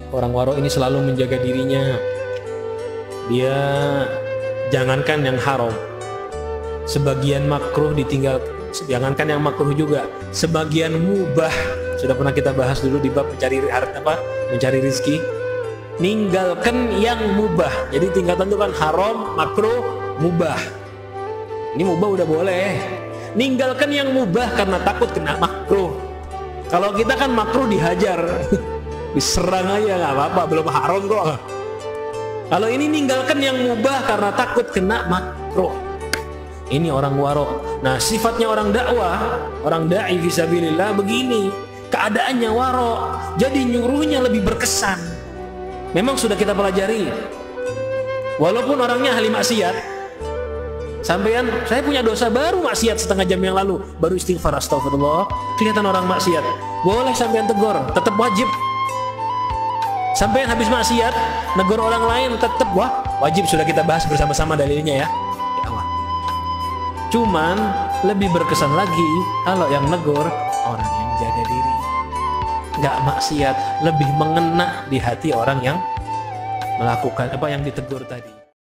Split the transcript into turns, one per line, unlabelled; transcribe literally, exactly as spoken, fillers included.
Orang waro ini selalu menjaga dirinya. Dia jangankan yang haram, sebagian makruh ditinggal, jangankan yang makruh juga, sebagian mubah sudah pernah kita bahas dulu di bab mencari harta apa? Mencari rezeki. Ninggalkan yang mubah. Jadi tingkatan itu kan haram, makruh, mubah. Ini mubah udah boleh. Ninggalkan yang mubah karena takut kena makruh. Kalau kita kan makruh dihajar, diserang aja nggak apa-apa, belum haram kok. Kalau ini ninggalkan yang mubah karena takut kena makruh. Ini orang waro. Nah, sifatnya orang dakwah, orang da'i fisabilillah begini. Keadaannya waro, jadi nyuruhnya lebih berkesan. Memang sudah kita pelajari. Walaupun orangnya ahli maksiat, sampean, saya punya dosa baru maksiat setengah jam yang lalu, baru istighfar astagfirullah, kelihatan orang maksiat, boleh sampean tegur, tetap wajib. Sampean habis maksiat, negur orang lain, tetap wah wajib, sudah kita bahas bersama-sama dalilnya ya. Ya Allah. Cuman lebih berkesan lagi kalau yang negur orang yang jaga diri, nggak maksiat, lebih mengena di hati orang yang melakukan apa yang ditegur tadi.